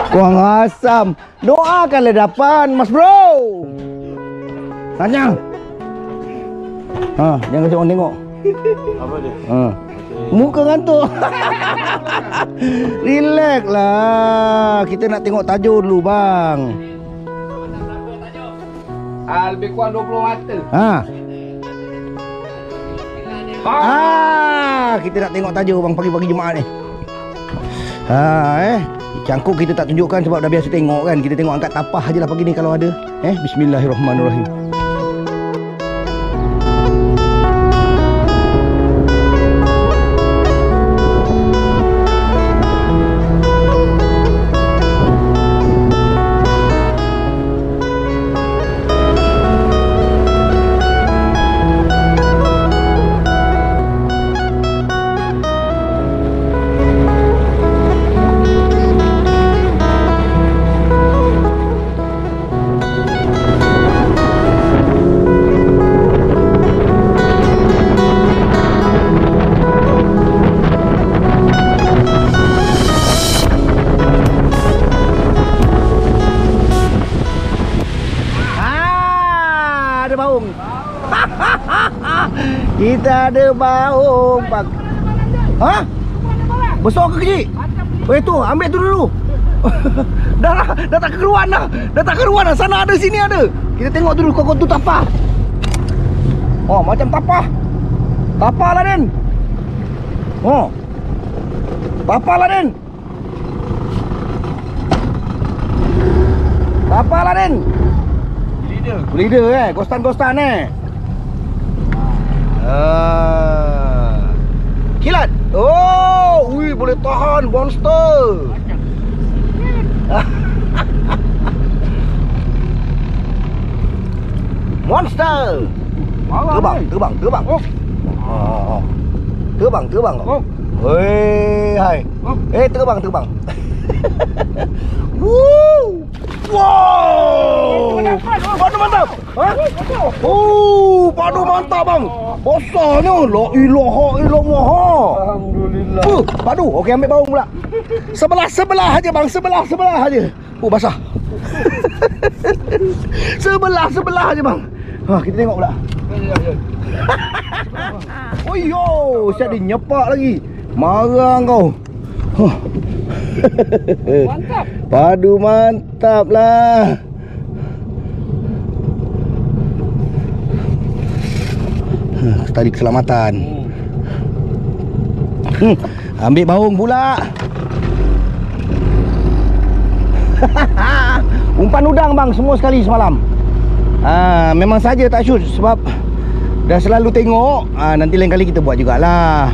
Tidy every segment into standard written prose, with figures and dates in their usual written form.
Kuang asam. Doakanlah dapat, Mas Bro. Tanya. Jangan kasi orang tengok. Apa dia? Muka ngantuk. Relax lah. Kita nak tengok tajuk dulu, bang. Lebih kurang 20 mata. Kita nak tengok tajuk bang pagi-pagi Jumaat ni. Cangkuk kita tak tunjukkan sebab dah biasa tengok kan. Kita tengok angkat tapah je lah pagi ni kalau ada. Bismillahirrahmanirrahim. Ada baung. Kita ada baung, Pak. Besar ke kecil? Tu, ambil tu dulu. dah tak keruan dah. Dah tak keruan dah. Sana ada, sini ada. Kita tengok dulu kau tu tapah. Macam tapah. Tapah lah, Den. Tapah lah, Den. Tapah lah, Den. Leader Kostan Kilat. Boleh tahan monster. Monster. Terbang. Terbang. Hai. Terbang. Wow. Padu mantap. Padu mantap bang. Besarnya. La ilaha illallah. Alhamdulillah. Padu. Okey, ambil baung pula. Sebelah aja bang. Sebelah aja. Basah. Sebelah aja bang. Kita tengok pula. Siap dia nyepak lagi. Marah kau. Mantap. Padu mantap lah. Tali keselamatan. Ambil baung pula. Umpan udang bang, semua sekali semalam. Memang saja tak shoot sebab dah selalu tengok. Nanti lain kali kita buat jugalah.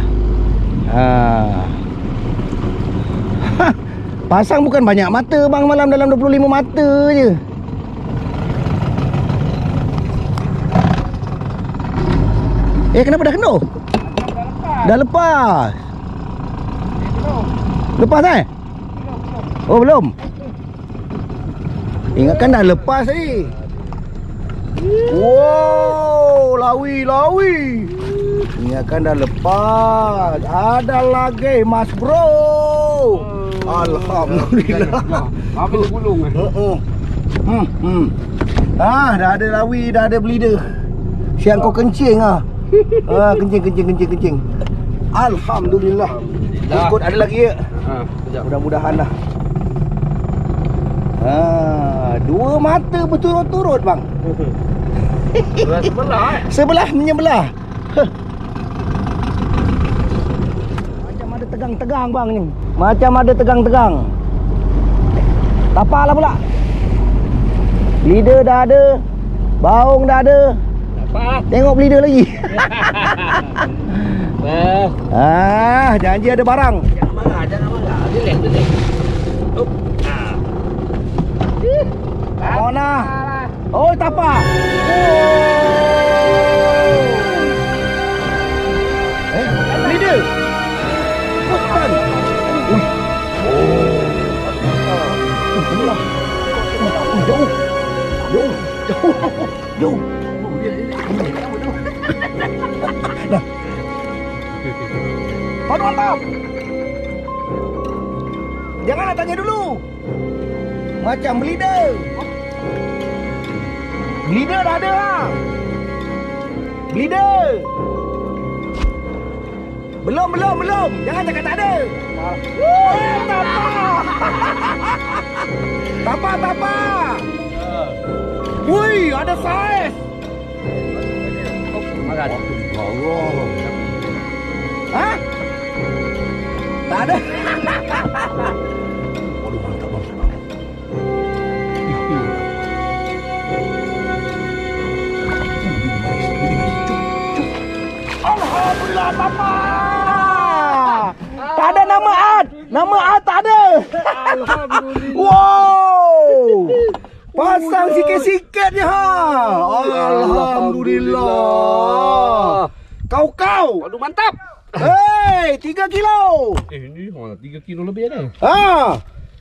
Pasang bukan banyak mata bang malam, dalam 25 mata je. Kenapa dah kena? Dah lepas. Lepas belum. Ingatkan dah lepas tadi. Wow, lawi. Ingatkan dah lepas. Ada lagi Mas Bro. Alhamdulillah. Habis gulung. Dah ada lawi, dah ada bleeder. Siang kau kencing kencing. Alhamdulillah. Ikut ada lagi ya. Mudah-mudahan lah. Dua mata berturut-turut bang. Sebelah menyebelah. Macam ada tegang-tegang bang ni. Macam ada tegang-tegang. Tapah lah pula. Leader dah ada. Baung dah ada. Tengok leader lagi. Janji ada barang. Jangan marah. Relax. Mana? Tapah. Leader. Bukan. Jauh. Dah. Padu mantap. Jangan nak tanya dulu. Macam bleeder. Bleeder dah ada lah. Bleeder. Belum. Jangan cakap tak ada. Tapa. Wui, ada saiz. Allah. Hah? Tak ada. Waduh, mantap bang. Alhamdulillah, Papa. Tak ada nama Ad. Nama Ad tak ada. Alhamdulillah. Wow. Pasang sikit-sikit je ha. Alhamdulillah. Kau. Waduh, mantap. Hei, 3 kilo. Ini 3 kilo lebih ada. Ha.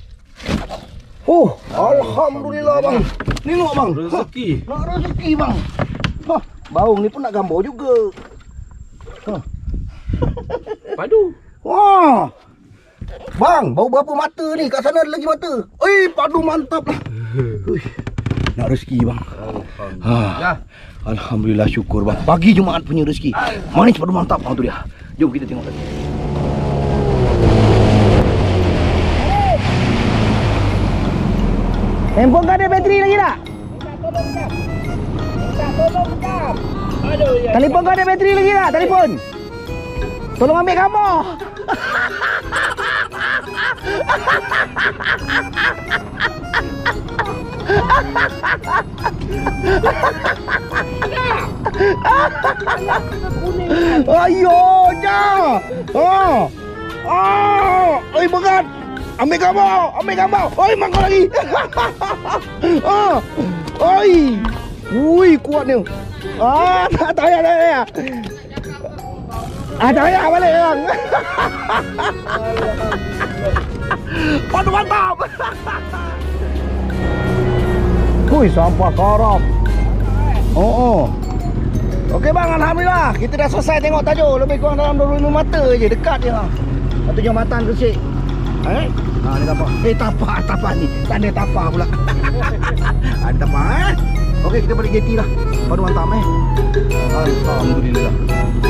Alhamdulillah bang. Tengok bang. Rezeki. Nak rezeki bang. Ha, baung ni pun nak gambar juga. Ha. Padu. Wah. Bang, bau berapa mata ni? Kat sana ada lagi mata. Padu mantap lah. Nak rezeki bang. Alhamdulillah. Alhamdulillah, syukur bang. Pagi Jumaat punya rezeki. Manis padu mantap. Tu dia. Jom kita tengok lagi. Handphone kau ada bateri lagi tak? Minta tolong kap. Aduh ya. Telefon kau ada bateri lagi tak? Telefon. Tolong ambil gambar. Ayo, ja. Berat. Ambil gambar. Mangkau lagi. Ui, kuat ni. Tak payah. Tak payah balik bang. Padu mantap. Ui, sampah karam. Okey bang, alhamdulillah. Kita dah selesai tengok tajuk. Lebih kurang dalam 25 mata je. Dekat je. Satu jambatan kecil. Ni tapak. Tapak ni. Tak ada tapak pula. Ada tapak Okey, kita balik jeti lah. Padu mantap Alhamdulillah.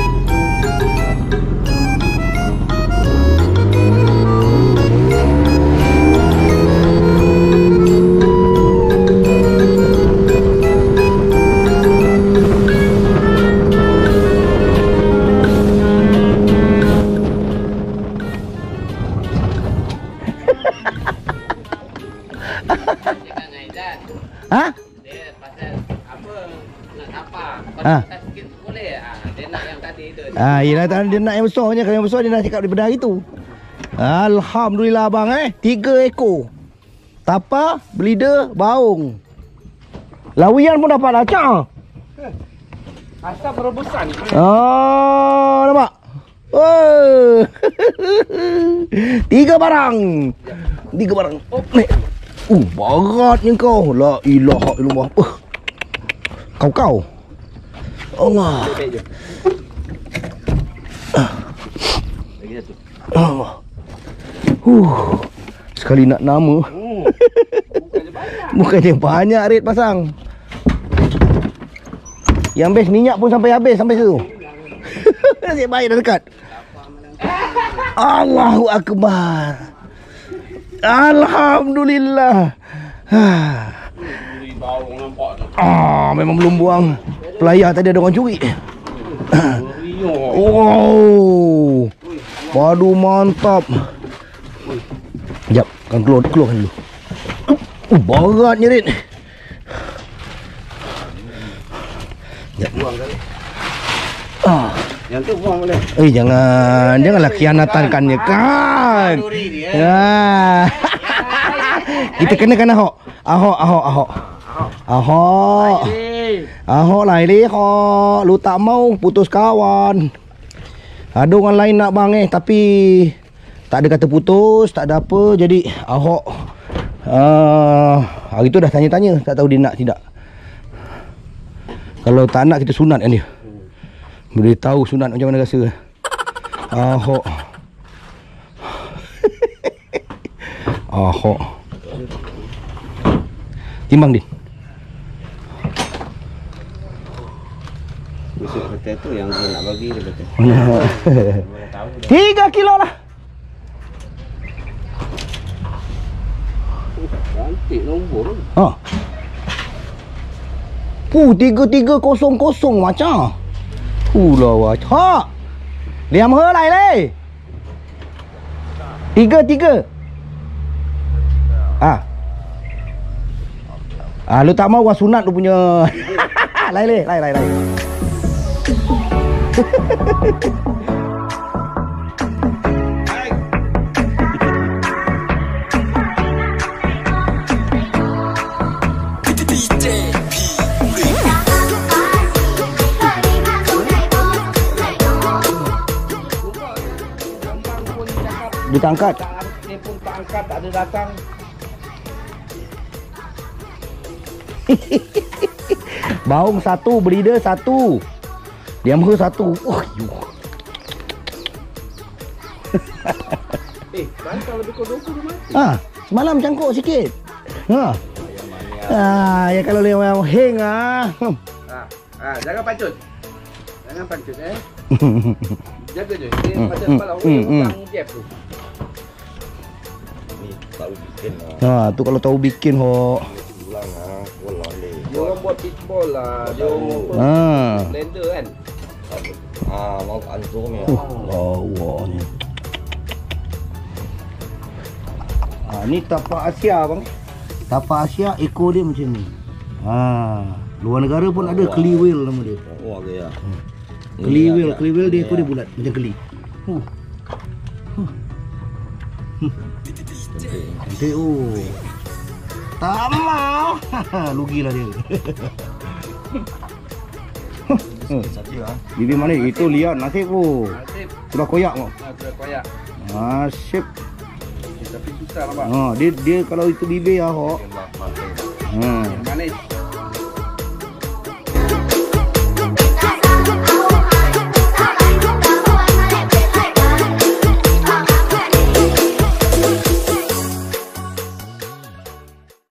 Ha? Dia pasal apa nak tapak. Ha. Kalau sikit boleh. Dia nak yang tadi tu. Yelah, dia nak yang besarnya. Kalau yang besar dia nak cakap daripada hari tu. Alhamdulillah bang 3 ekor. Tapa, bleeder, baung. Lawian pun dapat dah cak. Asal berebusan ni. Nampak? 3 barang. Beratnya kau. La ilaha illallah. Kau. Allah. Lagi satu. Allah. Sekali nak nama. Bukannya banyak red pasang. Yang best minyak pun sampai habis sampai situ. Nasib baik dah dekat. Allahu Akbar. Alhamdulillah. Memang belum buang. Pelayar tadi ada orang curi. Oh. Padu mantap. Sekejap, kan keluarkan dulu. Beratnya Rin. Sekejap. Buang kali. Yang tu buang boleh. Janganlah khianatankannya kan. Kita kenakan Ahok lah ini lu tak mau putus kawan. Ada orang lain nak bang tapi tak ada kata putus, tak ada apa. Jadi Ahok hari tu dah tanya-tanya, tak tahu dia nak tidak. Kalau tak nak kita sunat kan dia. Boleh tahu sunat macam mana rasa. Ahok. Timbang Din. Besok kata tu yang dia nak bagi dia kata. 3 kilo lah. Cantik nombor. Ha. 3300 macam. Lah wah. Ha. Liam he lai le. 3. Ah. Lu tak mau wah sunat lu punya. Lai. Ditangkat. Dia pun tak angkat, tak ada datang. Baung 1, breeder 1. Diam he 1. Oh, you. Bantang lebih kurang 20 dia mati. Ha, semalam cangkuk sikit. Ha. Ya kalau dia mau heng Jangan pancut. Jangan pancut Jaga je. Dia macam kepala orang yang jab tu. Ni tahu bikin lah. Tu kalau tahu bikin ho. Ulang bola ni. Dia orang buat pitball lah. Dia blender kan. Mau antum ya. Wah ni. Ni tapak Asia bang. Tapak Asia ekor dia macam ni. Luar negara pun ada Klee whale nama dia. Oh ada ya. Klee whale dia ekor dia bulat macam keli. Cantik tak mau. Lugilah dia. Bibir mana? Itu lihat nasib tu. Sudah koyak kau. Sudah koyak. Nasib. Tapi susah nampak. Dia kalau itu bibir kok. Manis.